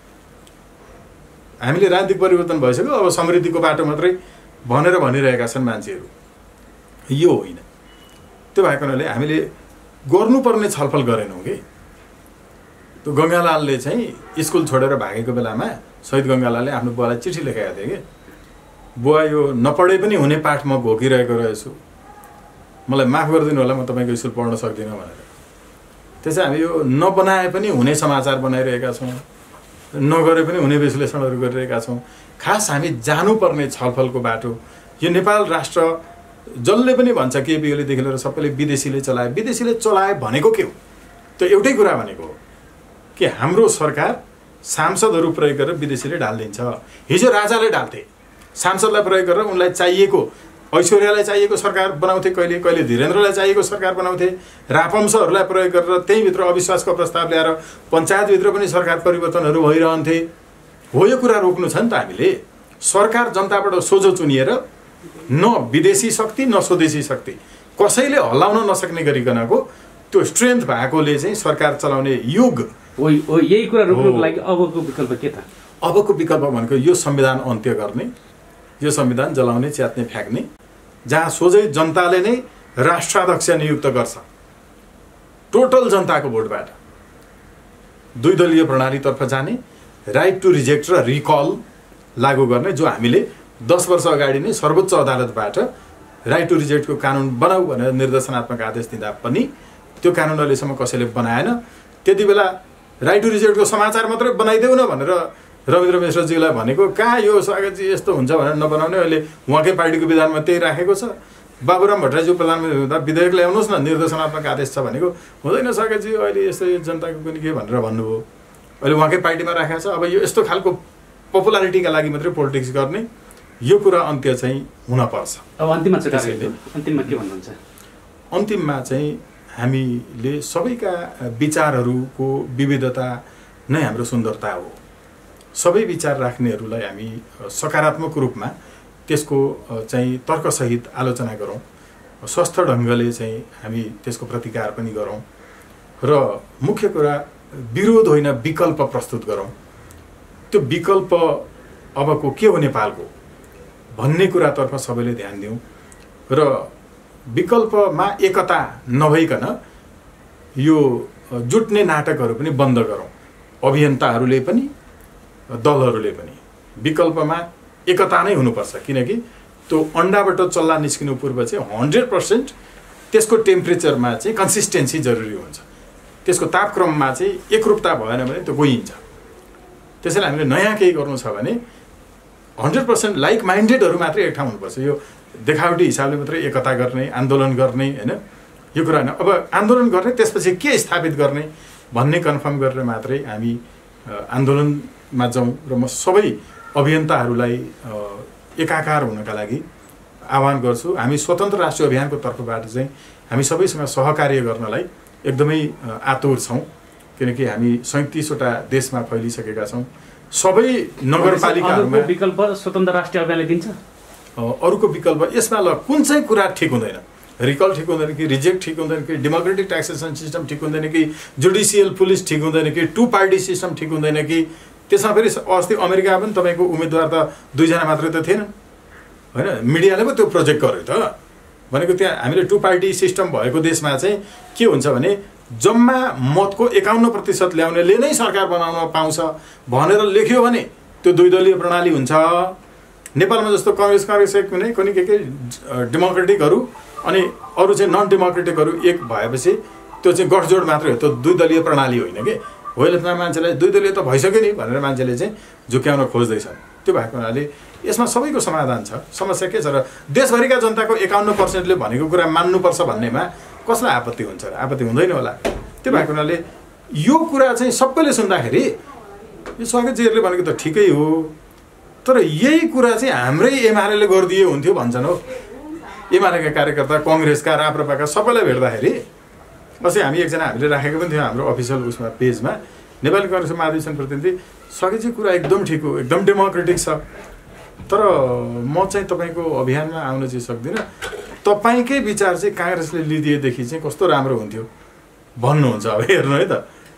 हामीले राजनीतिक परिवर्तन भइसक्यो, अब समृद्धिको बाटो मात्रै भनेर भनिरहेका छन् मान्छेहरू। यो होइन। त्यो भएको हुनाले हामीले गर्नुपर्ने छलफल गरेनौँ कि। त्यो गङ्गालालले चाहिँ स्कुल छोडेर भागेको बेलामा शहीद गङ्गालालले आफ्नो बुवालाई चिठी लेखेका थिए कि बुवा यो नपढे पनि हुने पाठ म घोकिरहेको रहेछु, मलाई माफ गरिदिनु होला, म तपाईँको स्कुल पढ्न सक्दिनँ भनेर। त्यसै हामी यो नबनाए पनि हुने समाचार बनाइरहेका छौँ, नगरे पनि हुने विश्लेषणहरू गरिरहेका छौँ। खास हामी जानुपर्ने छलफलको बाटो यो नेपाल राष्ट्र जसले पनि भन्छ केपी ओलीदेखि लिएर सबैले विदेशीले चलाए। विदेशीले चलाए भनेको के हो? त्यो एउटै कुरा भनेको हो कि हाम्रो सरकार सांसदहरू प्रयोग गरेर विदेशीले ढालिदिन्छ। हिजो राजाले ढाल्थे, सांसदलाई प्रयोग गरेर उनलाई चाहिएको ऐश्वर्यालाई चाहिएको सरकार बनाउँथे, कहिले कहिले धीरेन्द्रलाई चाहिएको सरकार बनाउँथे, रापंशहरूलाई प्रयोग गरेर त्यहीँभित्र अविश्वासको प्रस्ताव ल्याएर पञ्चायतभित्र पनि सरकार परिवर्तनहरू भइरहन्थे। हो यो कुरा रोक्नु छ नि त हामीले। सरकार जनताबाट सोझो चुनिएर न विदेशी शक्ति न स्वदेशी शक्ति कसैले हल्लाउन नसक्ने गरिकनको त्यो स्ट्रेन्थ भएकोले चाहिँ सरकार चलाउने युग यही कुरा रोक्नुको लागि अबको विकल्प के त? अबको विकल्प भनेको यो संविधान अन्त्य गर्ने, यो संविधान जलाउने, च्यात्ने, फ्याँक्ने, जहाँ सोझै जनताले नै राष्ट्राध्यक्ष नियुक्त गर्छ टोटल जनताको भोटबाट, द्विदलीय प्रणालीतर्फ जाने, राइट टु रिजेक्ट र रिकल लागू गर्ने, जो हामीले 10 वर्ष अगाडि नै सर्वोच्च अदालतबाट राइट टु रिजेक्टको कानुन बनाऊ भनेर निर्देशनात्मक आदेश दिँदा पनि त्यो कानुन अहिलेसम्म कसैले बनाएन। त्यति बेला राइट टु रिजेक्टको समाचार मात्रै बनाइदेऊ न भनेर रविन्द्र मिश्रजीलाई भनेको, कहाँ यो स्वागतजी यस्तो हुन्छ भनेर नबनाउने, अहिले उहाँकै पार्टीको विधानमा त्यही राखेको छ। बाबुराम भट्टराईज्यू प्रधानमन्त्री हुँदा विधेयक ल्याउनुहोस् न, निर्देशनात्मक आदेश छ भनेको, हुँदैन स्वागतजी अहिले यस्तो जनताको पनि के भनेर भन्नुभयो। अहिले उहाँकै पार्टीमा राखेको छ। अब यो यस्तो खालको पपुलारिटीका लागि मात्रै पोलिटिक्स गर्ने यो कुरा अन्त्य चाहिँ हुनपर्छ। अब अन्तिममा के भन्नुहुन्छ? अन्तिममा चाहिँ हामीले सबैका विचारहरूको विविधता नै हाम्रो सुन्दरता हो। सबै विचार राख्नेहरूलाई हामी सकारात्मक रूपमा त्यसको चाहिँ तर्कसहित आलोचना गरौँ, स्वस्थ ढङ्गले चाहिँ हामी त्यसको प्रतिकार पनि गरौँ र मुख्य कुरा विरोध होइन विकल्प प्रस्तुत गरौँ। त्यो विकल्प अबको के हो नेपालको भन्ने कुरातर्फ सबैले ध्यान दिउँ र विकल्पमा एकता नभइकन यो जुट्ने नाटकहरू पनि बन्द गरौँ। अभियन्ताहरूले पनि दलहरूले पनि विकल्पमा एकता नै हुनुपर्छ, किनकि त्यो अन्डाबाट चल्ला निस्किनु पूर्व चाहिँ 100% त्यसको टेम्परेचरमा चाहिँ कन्सिस्टेन्सी जरुरी हुन्छ। त्यसको तापक्रममा चाहिँ एकरूपता भएन भने त्यो गइन्छ। त्यसैले हामीले नयाँ केही गर्नु छ भने 100% लाइक माइन्डेडहरू मात्रै एक ठाउँ हुनुपर्छ। यो देखावटी हिसाबले मात्रै एकता गर्ने, आन्दोलन गर्ने होइन, यो कुरा होइन। अब आन्दोलन गर्ने त्यसपछि के स्थापित गर्ने भन्ने कन्फर्म गरेर मात्रै हामी आन्दोलनमा जाउँ र म सबै अभियन्ताहरूलाई एकाकार हुनका लागि आह्वान गर्छु। हामी स्वतन्त्र राष्ट्रिय अभियानको तर्फबाट चाहिँ हामी सबैसँग सहकार्य गर्नलाई एकदमै आतुर छौँ, किनकि हामी 37वटा देशमा फैलिसकेका छौँ। सबै नगरपालिकाहरूमा विकल्प स्वतन्त्र राष्ट्रिय अभियानले दिन्छ। अरूको विकल्प यसमा ल कुन चाहिँ कुरा ठिक हुँदैन, रिकल ठिक हुँदैन कि, रिजेक्ट ठिक हुँदैन कि, डेमोक्रेटिक ट्याक्सेसन सिस्टम ठिक हुँदैन कि, जुडिसियल पुलिस ठिक हुँदैन कि, 2 पार्टी सिस्टम ठिक हुँदैन कि। त्यसमा फेरि अस्ति अमेरिका पनि तपाईँको उम्मेदवार त 2 जना मात्रै त थिएन होइन, मिडियाले पो त्यो प्रोजेक्ट गर्यो त भनेको। त्यहाँ हामीले 2 पार्टी सिस्टम भएको देशमा चाहिँ के हुन्छ भने जम्मा मतको 51% ल्याउनेले नै सरकार बनाउन पाउँछ भनेर लेख्यो भने त्यो द्विदलीय प्रणाली हुन्छ। नेपालमा जस्तो कांग्रेस कुनै के डेमोक्रेटिकहरू अनि अरू चाहिँ नन डेमोक्रेटिकहरू एक भएपछि त्यो चाहिँ गठजोड मात्रै हो, त्यो द्विदलीय प्रणाली होइन कि। होइन मान्छेलाई द्विदलीय त भइसक्यो नि भनेर मान्छेले चाहिँ झुक्याउन खोज्दैछन्। त्यो भएको हुनाले यसमा सबैको समाधान छ। समस्या के छ र देशभरिका जनताको 51%ले भनेको कुरा मान्नुपर्छ भन्नेमा कसलाई आपत्ति हुन्छ र? आपत्ति हुँदैन होला। त्यो भएको हुनाले यो कुरा चाहिँ सबैले सुन्दाखेरि यो स्वागतजीहरूले भनेको त ठिकै हो, तर यही कुरा चाहिँ हाम्रै एमाले गरिदिए हुन्थ्यो भन्छन् हो। एमालेका कार्यकर्ता, कांग्रेसका, राप्रपाका सबैलाई भेट्दाखेरि अस्ति हामी एकजना हामीले राखेको पनि थियो हाम्रो अफिसियल उसमा पेजमा, नेपाली कांग्रेसको महाधिवेशन प्रतिनिधि, स्वागतजी कुरा एकदम ठिक हो, एकदम डेमोक्रेटिक छ, तर म चाहिँ तपाईँको अभियानमा आउन चाहिँ सक्दिनँ, तपाईँकै विचार चाहिँ कांग्रेसले लिदिएदेखि चाहिँ कस्तो राम्रो हुन्थ्यो भन्नुहुन्छ। अब हेर्नु है त,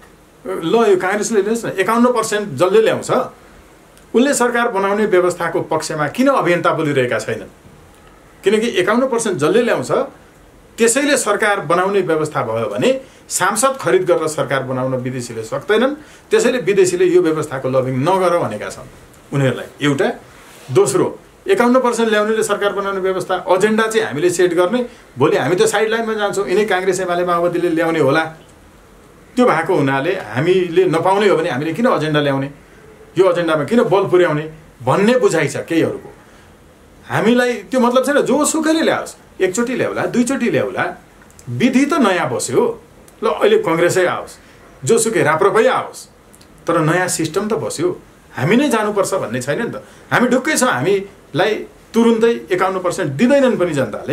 ल यो कांग्रेसले लिनुहोस् न, 51% जसले ल्याउँछ उसले सरकार बनाउने व्यवस्थाको पक्षमा किन अभियन्ता बोलिरहेका छैनन्? किनकि 51% जसले ल्याउँछ त्यसैले सरकार बनाउने व्यवस्था भयो भने सांसद खरिद गरेर सरकार बनाउन विदेशीले सक्दैनन्। त्यसैले विदेशीले यो व्यवस्थाको लबिङ नगर भनेका छन् उनीहरूलाई। एउटा दोस्रो, 51% ल्याउनेले सरकार बनाउने व्यवस्था एजेन्डा चाहिँ हामीले सेट गर्ने, भोलि हामी त साइड लाइनमा जान्छौँ, यिनै कांग्रेस एमाले माओवादीले ल्याउने होला। त्यो भएको हुनाले हामीले नपाउने हो भने हामीले किन एजेन्डा ल्याउने, यो एजेन्डामा किन बल पुर्याउने भन्ने बुझाइ छ केहीहरूको। हामीलाई त्यो मतलब छैन जोसुकैले ल्याओस्, एकचोटि ल्याउला, दुईचोटि ल्याउला, विधि त नयाँ बस्यो। ल अहिले कांग्रेसै आओस्, जोसुकै राप्रपै आओस्, तर नयाँ सिस्टम त बस्यो। हामी नै जानुपर्छ भन्ने छैन नि त। हामी ढुक्कै छौँ, हामीलाई तुरुन्तै 51% दिँदैनन् पनि जनताले,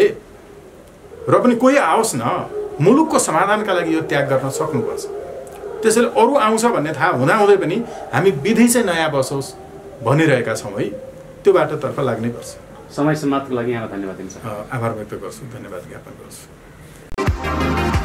र पनि कोही आओस् न, मुलुकको समाधानका लागि यो त्याग गर्न सक्नुपर्छ। त्यसैले अरू आउँछ भन्ने थाहा हुँदाहुँदै पनि हामी विधि चाहिँ नयाँ बसोस् भनिरहेका छौँ है, त्यो बाटोतर्फ लाग्नै पर्छ। समय समाप्तिको लागि यहाँलाई धन्यवाद दिन चाहन्छु। आभार व्यक्त गर्छु, धन्यवाद ज्ञापन गर्छु।